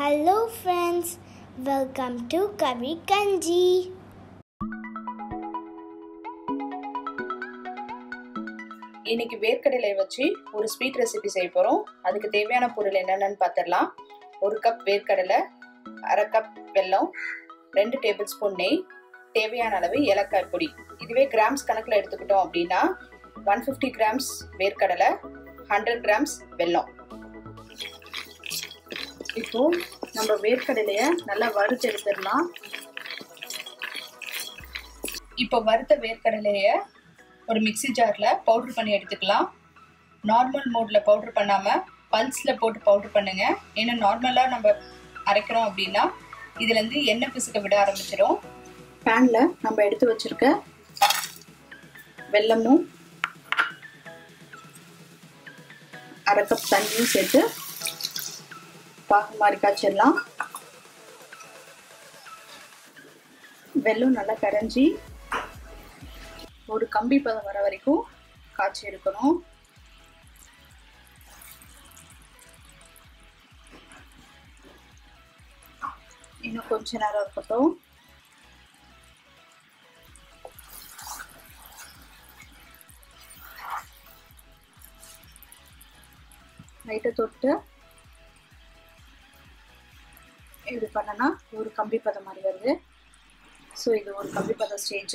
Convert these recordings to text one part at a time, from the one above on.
Hello friends, welcome to Kavi Kanji. இன்னைக்கு வேர்க்கடலை வச்சு ஒரு ஸ்வீட் ரெசிபி செய்ய போறோம். அதுக்கு தேவையான பொருள் என்னென்னு பார்த்துடலாம். 1 கப் வேர்க்கடலை, 1/2 கப் வெல்லம், 2 டேபிள் ஸ்பூன் நெய், தேவையான அளவு ஏலக்காய் பொடி. இதுவே கிராம்ஸ் கணக்கில் எடுத்துக்கிட்டோம் அப்படின்னா 150 கிராம்ஸ் வேர்க்கடலை, 100 கிராம்ஸ் வெல்லம். இப்போ நம்ம வேர்க்கடலையை நல்லா வறுத்து எடுத்துடலாம். இப்போ வறுத்த வேர்க்கடலையை ஒரு மிக்ஸி ஜாரில் பவுட்ரு பண்ணி எடுத்துக்கலாம். நார்மல் மோடில் பவுட்ரு பண்ணாமல் பல்ஸில் போட்டு பவுட்ரு பண்ணுங்க. ஏன்னா நார்மலாக நம்ம அரைக்கிறோம் அப்படின்னா இதுலேருந்து எண்ணெய் பிசுக்க விட ஆரம்பிச்சிடும். பேனில் நம்ம எடுத்து வச்சுருக்க வெல்லமும் 1/2 கப் தண்ணியும் சேர்த்து பாகு மாதிரி காய்ச்சிடலாம். வெல்லம் நல்லா கரைஞ்சி ஒரு கம்பி பதம் வர வரைக்கும் காய்ச்சி எடுக்கணும். இன்னும் கொஞ்ச நேரம் இருக்கட்டும். லைட்டை தொட்டு இது பண்ணனா ஒரு கம்பி பதம் மாதிரி வருது. ஸோ இது ஒரு கம்பி பதம் ஸ்டேஜ்.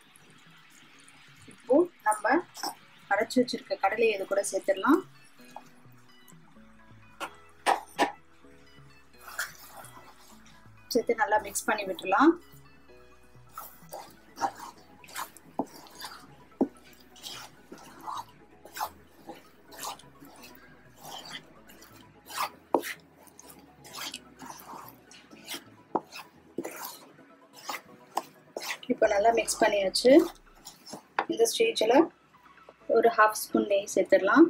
இப்போ நம்ம அரைச்சி வச்சிருக்க கடலையை இது கூட சேர்த்துடலாம். சேர்த்து நல்லா மிக்ஸ் பண்ணி விட்டுடலாம். இப்போ நல்லா மிக்ஸ் பண்ணியாச்சு. இந்த ஸ்டேஜில் ஒரு 1/2 ஸ்பூன் நெய் சேர்த்துடலாம்.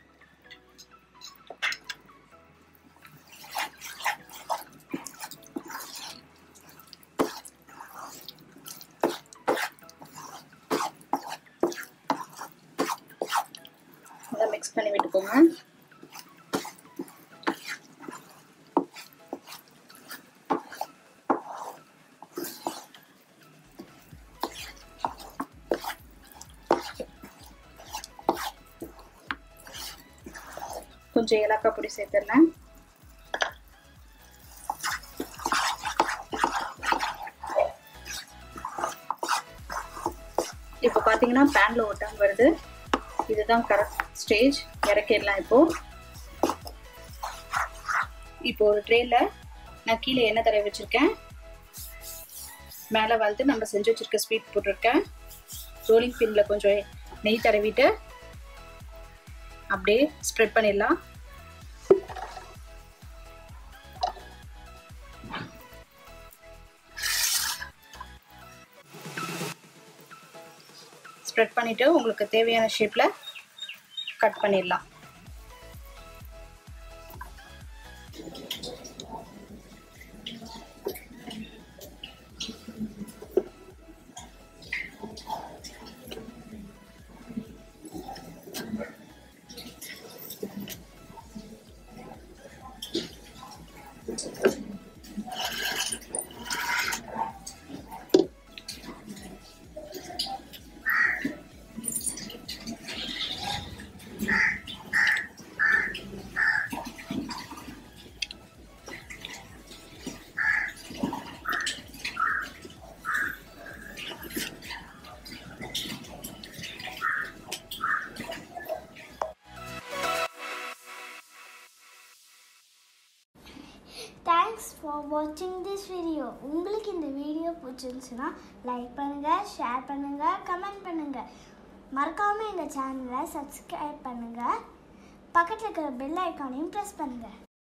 நல்லா மிக்ஸ் பண்ணி விட்டுக்கோங்க. கொஞ்சம் ஏலக்காய் பொடி சேர்த்துறேன். இப்போ பார்த்தீங்கன்னா பேன்ல ஒட்டாம வருது. இதுதான் கரெக்ட் ஸ்டேஜ். இறக்கிடலாம். இப்போ ஒரு ட்ரேல நான் கீழே எண்ணெய் தடவி வச்சிருக்கேன். மேலே வந்து நம்ம செஞ்சு வச்சிருக்க ஸ்வீட் போட்டிருக்கேன். ரோலிங் பின்ல கொஞ்சம் நெய் தடவிட்டு அப்படியே ஸ்ப்ரெட் பண்ணிடலாம். ஸ்ப்ரெட் பண்ணிட்டு உங்களுக்கு தேவையான ஷேப்ல கட் பண்ணிடலாம். Thanks for watching this video. உங்களுக்கு இந்த வீடியோ பிடிச்சிருந்துச்சுன்னா லைக் பண்ணுங்க, ஷேர் பண்ணுங்க, கமெண்ட் பண்ணுங்க. மறக்காம எங்க சேனலை சப்ஸ்கிரைப் பண்ணுங்க. பக்கத்துல இருக்கிற பெல் ஐகானையும் பிரஸ் பண்ணுங்க.